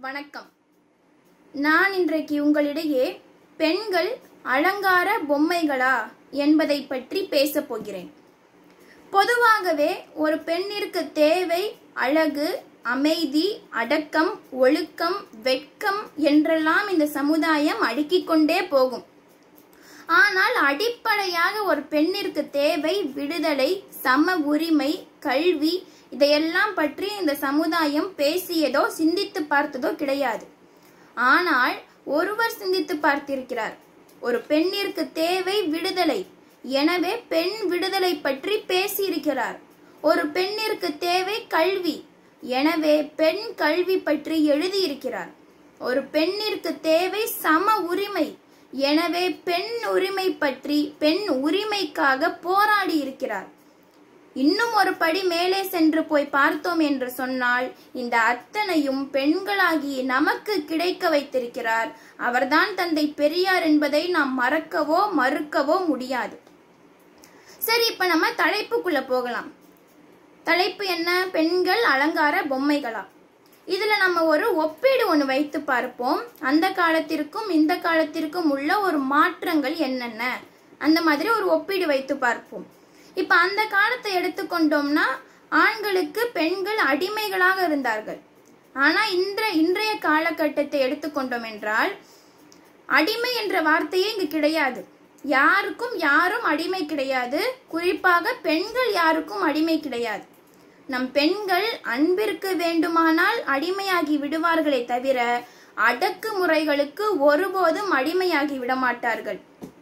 வணக்கம். நான் இன்றைக்கு உங்களிடையே பெண்கள் அலங்கார பொம்மைகளா என்பதை பற்றி பேசப் போகிறேன். பொதுவாகவே ஒரு பெண்ணிற்கு தேவை அழகு, அமைதி, அடக்கம், ஒழுக்கம், வெட்கம் என்றெல்லாம் இந்த சமுதாயம் அடுக்கிக் கொண்டே போகும். ஆனால் அடிப்படையாக ஒரு பெண்ணிற்கு தேவை விடுதலை, சம உரிமை, கல்வி. இதையெல்லாம் பற்றி இந்த சமுதாயம் பேசியதோ சிந்தித்து பார்த்ததோ கிடையாது. ஆனால் ஒருவர் சிந்தித்து பார்த்திருக்கிறார். ஒரு பெண்ணிற்கு தேவை விடுதலை, எனவே பெண் விடுதலை பற்றி பேசியிருக்கிறார். ஒரு பெண்ணிற்கு தேவை கல்வி, எனவே பெண் கல்வி பற்றி எழுதியிருக்கிறார். ஒரு பெண்ணிற்கு தேவை சம உரிமை, எனவே பெண் உரிமை பற்றி, பெண் உரிமைக்காக போராடி இருக்கிறார். இன்னும் ஒரு படி மேலே சென்று போய் பார்த்தோம் என்று சொன்னால் இந்த அத்தனையும் பெண்களாகி நமக்கு கிடைக்க வைத்திருக்கிறார். அவர்தான் தந்தை பெரியார் என்பதை நாம் மறக்கவோ மறுக்கவோ முடியாது. சரி, இப்ப நம்ம தலைப்புக்குள்ள போகலாம். தலைப்பு என்ன? பெண்கள் அலங்கார பொம்மைகளா? இதுல நம்ம ஒரு ஒப்பீடு ஒன்று வைத்து பார்ப்போம். அந்த காலத்திற்கும் இந்த காலத்திற்கும் உள்ள ஒரு மாற்றங்கள் என்னென்ன, அந்த மாதிரி ஒரு ஒப்பீடு வைத்து பார்ப்போம். இப்ப அந்த காலத்தை எடுத்துக்கொண்டோம்னா ஆண்களுக்கு பெண்கள் அடிமைகளாக இருந்தார்கள். ஆனா இன்றைய காலகட்டத்தை எடுத்துக்கொண்டோம் என்றால் அடிமை என்ற வார்த்தையே இங்கு கிடையாது. யாருக்கும் யாரும் அடிமை கிடையாது. குறிப்பாக பெண்கள் யாருக்கும் அடிமை கிடையாது. நம் பெண்கள் அன்பிற்கு வேண்டுமானால் அடிமையாகி விடுவார்களே தவிர அடக்குமுறைகளுக்கு ஒருபோதும் அடிமையாகி விடமாட்டார்கள்.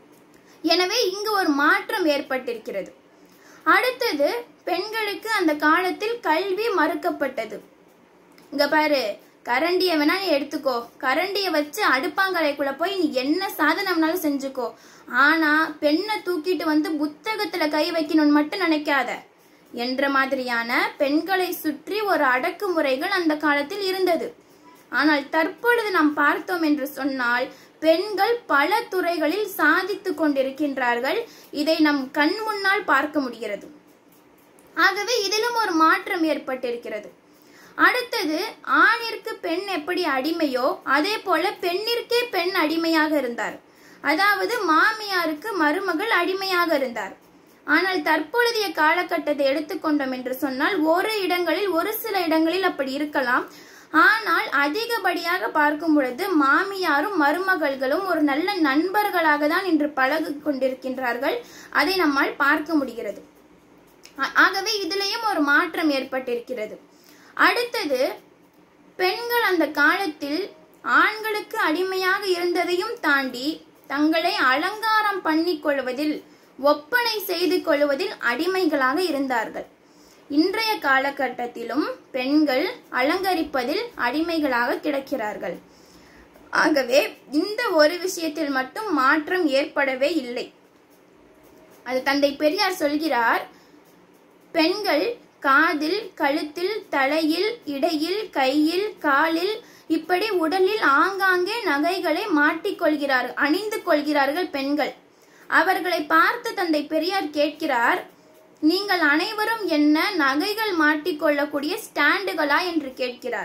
எனவே இங்கு ஒரு மாற்றம் ஏற்பட்டிருக்கிறது. அடுத்தது, பெண்களுக்கு அந்த காலத்தில் கல்வி மறுக்கப்பட்டது. இங்க பாரு, கரண்டிய வேணா நீ எடுத்துக்கோ, கரண்டிய வச்சு அடுப்பாங்கரைக்குள்ள போய் நீ என்ன சாதனம்னாலும் செஞ்சுக்கோ, ஆனா பெண்ணை தூக்கிட்டு வந்து புத்தகத்துல கை வைக்கணும்னு மட்டும் நினைக்காத என்ற மாதிரியான பெண்களை சுற்றி ஒரு அடக்குமுறைகள் அந்த காலத்தில் இருந்தது. ஆனால் தற்பொழுது நாம் பார்த்தோம் என்று சொன்னால் பெண்கள் பல துறைகளில் சாதித்து கொண்டிருக்கின்றார்கள். இதை நம் கண் முன்னால் பார்க்க முடிகிறது. ஆகவே இதிலும் ஒரு மாற்றம் ஏற்பட்டிருக்கிறது. அடுத்தது, ஆணிற்கு பெண் எப்படி அடிமையோ அதே போல பெண்ணிற்கே பெண் அடிமையாக இருந்தார். அதாவது மாமியாருக்கு மருமகள் அடிமையாக இருந்தார். ஆனால் தற்பொழுதைய காலகட்டத்தை எடுத்துக்கொண்டோம் என்று சொன்னால் ஒரு சில இடங்களில் அப்படி இருக்கலாம். ஆனால் அதிகப்படியாக பார்க்கும் பொழுது மாமியாரும் மருமகள்களும் ஒரு நல்ல நண்பர்களாக தான் இன்று பழகி கொண்டிருக்கின்றார்கள். அதை நம்மால் பார்க்க முடிகிறது. ஆகவே இதிலேயும் ஒரு மாற்றம் ஏற்பட்டிருக்கிறது. அடுத்தது, பெண்கள் அந்த காலத்தில் ஆண்களுக்கு அடிமையாக இருந்ததையும் தாண்டி தங்களை அலங்காரம் பண்ணிக் கொள்வதில், ஒப்பனை செய்து கொள்வதில் அடிமைகளாக இருந்தார்கள். இன்றைய காலகட்டத்திலும் பெண்கள் அலங்கரிப்பதில் அடிமைகளாக கிடக்கிறார்கள். ஆகவே இந்த ஒரு விஷயத்தில் மட்டும் மாற்றம் ஏற்படவே இல்லை. அது தந்தை பெரியார் சொல்கிறார், பெண்கள் காதில், கழுத்தில், தலையில், இடையில், கையில், காலில், இப்படி உடலில் ஆங்காங்கே நகைகளை மாட்டிக்கொள்கிறார்கள், அணிந்து கொள்கிறார்கள் பெண்கள். அவர்களை பார்த்து தந்தை பெரியார் கேட்கிறார், நீங்கள் அனைவரும் என்ன நகைகள் மாட்டிக்கொள்ளக்கூடிய ஸ்டாண்டுகளா என்று கேட்கிறார்.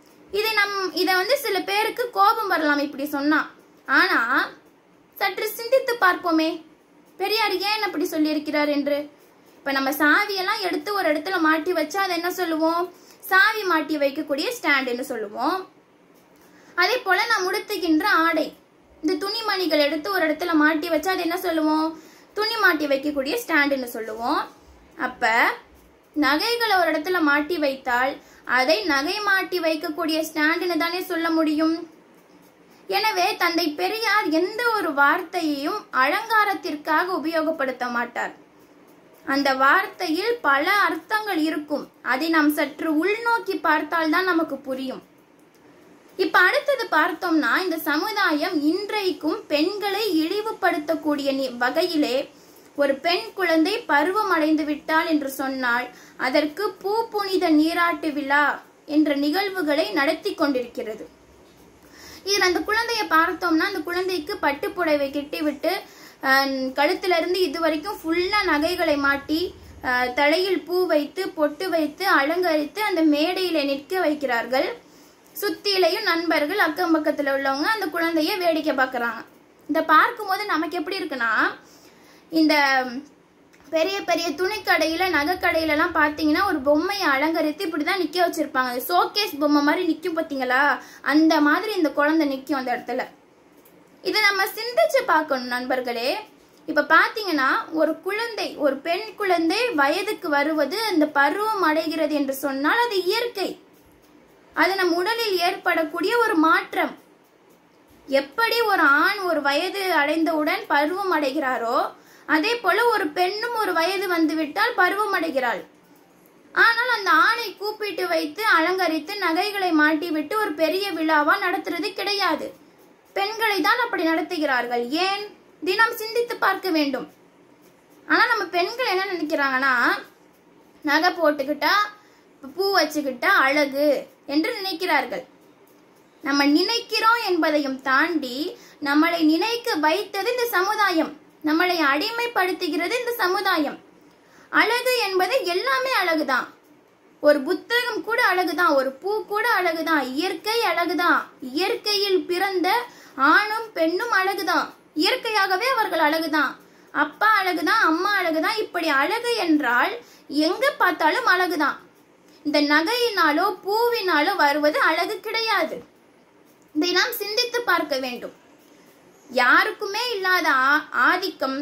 இதை சில பேருக்கு கோபம் வரலாம் இப்படி சொன்னா. ஆனா சற்று சிந்தித்து பார்ப்போமே, பெரியார் ஏன் அப்படி சொல்லியிருக்கிறார் என்று. இப்ப நம்ம சாவியெல்லாம் எடுத்து ஒரு இடத்துல மாட்டி வச்சா அதை என்ன சொல்லுவோம்? சாவி மாட்டி வைக்கக்கூடிய ஸ்டாண்டுன்னு சொல்லுவோம். அதே போல நாம் உடுத்துகின்ற ஆடை, இந்த துணிமணிகள் எடுத்து ஒரு இடத்துல மாட்டி வச்சா அது என்ன சொல்லுவோம்? துணி மாட்டி வைக்கக்கூடிய ஸ்டாண்டுன்னு சொல்லுவோம். அப்ப நகைகளை ஒரு இடத்துல மாட்டி வைத்தால் அதை நகை மாட்டி வைக்கக்கூடிய ஸ்டாண்டுன்னு தானே சொல்ல முடியும். எனவே தந்தை பெரியார் எந்த ஒரு வார்த்தையையும் அலங்காரத்திற்காக உபயோகப்படுத்த மாட்டார். அந்த வார்த்தையில் பல அர்த்தங்கள் இருக்கும். அதை நாம் சற்று உள்நோக்கி பார்த்தால் தான் நமக்கு புரியும். இப்ப அடுத்தது பார்த்தோம்னா, இந்த சமுதாயம் இன்றைக்கும் பெண்களை இழிவுபடுத்தக்கூடிய வகையிலே ஒரு பெண் குழந்தை பருவம் அடைந்து விட்டாள் என்று சொன்னால் அதற்கு பூ புனித நீராட்டு விழா என்ற நிகழ்வுகளை நடத்தி கொண்டிருக்கிறது. இதில் அந்த குழந்தைய பார்த்தோம்னா அந்த குழந்தைக்கு பட்டுப்புடவை கட்டிவிட்டு கழுத்துல இருந்து இது வரைக்கும் ஃபுல்லா நகைகளை மாட்டி தலையில் பூ வைத்து பொட்டு வைத்து அலங்கரித்து அந்த மேடையில நிற்க வைக்கிறார்கள். சுத்திலையும் நண்பர்கள் அக்கம் பக்கத்துல உள்ளவங்க அந்த குழந்தைய வேடிக்கை பார்க்கறாங்க. இத பார்க்கும்போது நமக்கு எப்படி இருக்குன்னா, இந்த பெரிய பெரிய துணிக்கடையில நகைக்கடையில எல்லாம் பாத்தீங்கன்னா ஒரு பொம்மையை அலங்கரித்து இப்படிதான் நிக்க வச்சிருப்பாங்க. ஷோகேஸ் பொம்மை மாதிரி நிக்கும் பாத்தீங்களா, அந்த மாதிரி இந்த குழந்தை நிக்கும் அந்த இடத்துல. இதை நம்ம சிந்திச்சு பார்க்கணும் நண்பர்களே. இப்ப பாத்தீங்கன்னா ஒரு குழந்தை, ஒரு பெண் குழந்தை வயதுக்கு வருவது, அந்த பருவம் அடைகிறது என்று சொன்னால் அது இயற்கை. அது நம் உடலில் ஏற்படக்கூடிய ஒரு மாற்றம். எப்படி ஒரு ஆண் ஒரு வயது அடைந்தவுடன் பருவம் அடைகிறாரோ, அதே போல ஒரு பெண்ணும் ஒரு வயது வந்துவிட்டால் பருவம் அடைகிறாள். ஆனால் அந்த ஆணை கூப்பிட்டு வைத்து அலங்கரித்து நகைகளை மாட்டி விட்டு ஒரு பெரிய விழாவா நடத்துறது கிடையாது. பெண்களை தான் அப்படி நடத்துகிறார்கள். ஏன்? தினம் சிந்தித்து பார்க்க வேண்டும். ஆனா நம்ம பெண்கள் என்ன நினைக்கிறாங்கன்னா, நகை போட்டுக்கிட்டா பூ வச்சுக்கிட்டா அழகு என்று நினைக்கிறார்கள். நம்ம நினைக்கிறோம் என்பதையும் தாண்டி நம்மளை நினைக்க வைத்தது இந்த சமுதாயம், நம்மளை அடிமைப்படுத்துகிறது இந்த சமுதாயம். அழகு என்பது எல்லாமே அழகுதான். ஒரு புத்தகம் கூட அழகுதான், ஒரு பூ கூட அழகுதான், இயற்கை அழகுதான். இயற்கையில் பிறந்த ஆணும் பெண்ணும் அழகுதான், இயற்கையாகவே அவர்கள் அழகுதான். அப்பா அழகுதான், அம்மா அழகுதான். இப்படி அழகு என்றால் எங்க பார்த்தாலும் அழகுதான். இந்த நகையினாலோ பூவினாலோ வருவது அழகு கிடையாது. இதை நாம் சிந்தித்து பார்க்க வேண்டும். யாருக்குமே இல்லாத ஆதிக்கம்,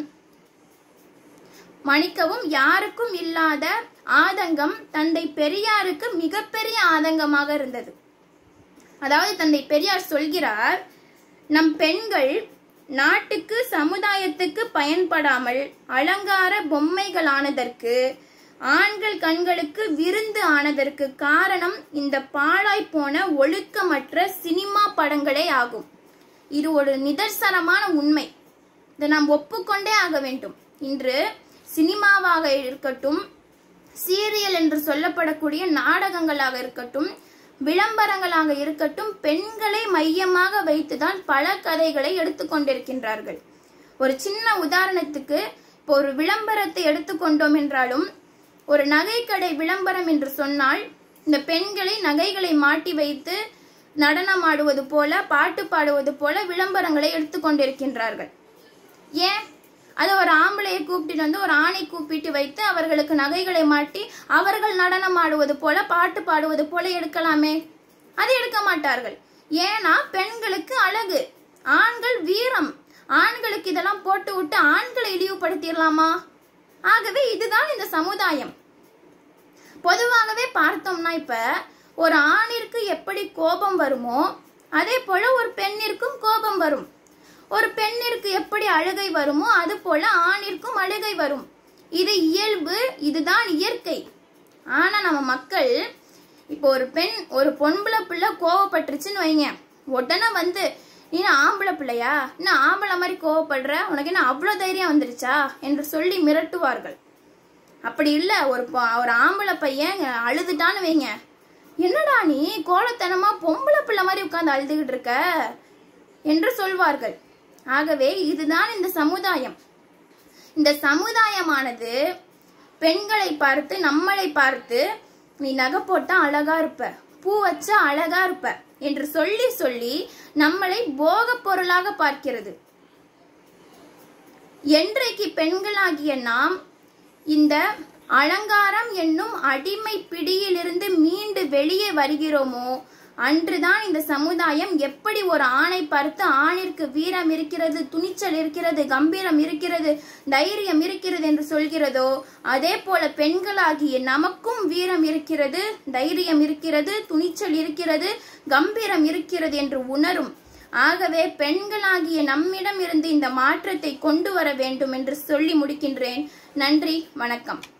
மன்னிக்கவும், யாருக்கும் இல்லாத ஆதங்கம் தந்தை பெரியாருக்கு மிகப்பெரிய ஆதங்கமாக இருந்தது. அதாவது தந்தை பெரியார் சொல்கிறார், நம் பெண்கள் நாட்டுக்கு சமுதாயத்துக்கு பயன்படாமல் அலங்கார பொம்மைகளானதற்கு, ஆண்கள் கண்களுக்கு விருந்து ஆனதற்கு காரணம் இந்த பாழாய் போன ஒழுக்கமற்ற சினிமா படங்களே ஆகும். இது ஒரு நிதர்சனமான உண்மை. இதை நாம் ஒப்புக்கொண்டே ஆக வேண்டும். இன்று சினிமாவாக இருக்கட்டும், சீரியல் என்று சொல்லப்படக்கூடிய நாடகங்களாக இருக்கட்டும், விளம்பரங்களாக இருக்கட்டும், பெண்களை மையமாக வைத்துதான் பல கதைகளை எடுத்துக்கொண்டிருக்கின்றார்கள். ஒரு சின்ன உதாரணத்துக்கு, இப்போ ஒரு விளம்பரத்தை எடுத்துக்கொண்டோம் என்றாலும், ஒரு நகைக்கடை விளம்பரம் என்று சொன்னால் இந்த பெண்களை நகைகளை மாட்டி வைத்து நடனம் ஆடுவது போல, பாட்டு பாடுவது போல விளம்பரங்களை எடுத்துக்கொண்டிருக்கின்றார்கள். ஏன்? அது ஒரு ஆம்பளையை கூப்பிட்டு வந்து ஒரு ஆணை கூப்பிட்டு வைத்து அவர்களுக்கு நகைகளை மாட்டி அவர்கள் நடனம் ஆடுவது போல, பாட்டு பாடுவது போல எடுக்கலாமே. அது எடுக்க மாட்டார்கள். ஏன்னா பெண்களுக்கு அழகு, ஆண்கள் வீரம். ஆண்களுக்கு இதெல்லாம் போட்டு விட்டு ஆண்களை இழிவுபடுத்திடலாமா? ஆகவே இதுதான் இந்த சமுதாயம். பொதுவாகவே பார்த்தோம்னா, இப்ப ஒரு ஆணிற்கு எப்படி கோபம் வருமோ அதே போல ஒரு பெண்ணிற்கும் கோபம் வரும். ஒரு பெண்ணிற்கு எப்படி அழுகை வருமோ அது போல ஆணிற்கும் அழுகை வரும். இது இயல்பு, இதுதான் இயற்கை. ஆனா நம்ம மக்கள், இப்போ ஒரு பொம்பளை பிள்ளை கோவப்பட்டுருச்சுன்னு வைங்க, உடனே வந்து நீ ஆம்பளை பிள்ளையா, இன்னும் ஆம்பளை மாதிரி கோவப்படுற, உனக்கு என்ன அவ்வளவு தைரியம் வந்துருச்சா என்று சொல்லி மிரட்டுவார்கள். அப்படி இல்ல, ஒரு ஆம்பளை பையன் அழுதுட்டான்னு வைங்க, என்னடா நீ கோலத்தனமா பொம்பளை பிள்ளை மாதிரி உட்கார்ந்து அழுதுகிட்டு இருக்க என்று சொல்வார்கள். ஆகவே இதுதான் இந்த சமுதாயம். இந்த சமுதாயமானது பெண்களை பார்த்து, நம்மளை பார்த்து, நீ நகை போட்டா அழகா இருப்ப, பூ வச்சா அழகா இருப்ப என்று சொல்லி சொல்லி நம்மளை போக பொருளாக பார்க்கிறது. என்றைக்கு பெண்களாகிய நாம் இந்த அலங்காரம் என்னும் அடிமை பிடியிலிருந்து மீண்டு வெளியே வருகிறோமோ அன்றுதான் இந்த சமுதாயம் எப்படி ஒரு ஆணை பார்த்து ஆணிற்கு வீரம் இருக்கிறது, துணிச்சல் இருக்கிறது, கம்பீரம் இருக்கிறது, தைரியம் இருக்கிறது என்று சொல்கிறதோ அதே போல பெண்களாகிய நமக்கும் வீரம் இருக்கிறது, தைரியம் இருக்கிறது, துணிச்சல் இருக்கிறது, கம்பீரம் இருக்கிறது என்று உணரும். ஆகவே பெண்களாகிய நம்மிடம் இருந்து இந்த மாற்றத்தை கொண்டு வர வேண்டும் என்று சொல்லி முடிக்கின்றேன். நன்றி, வணக்கம்.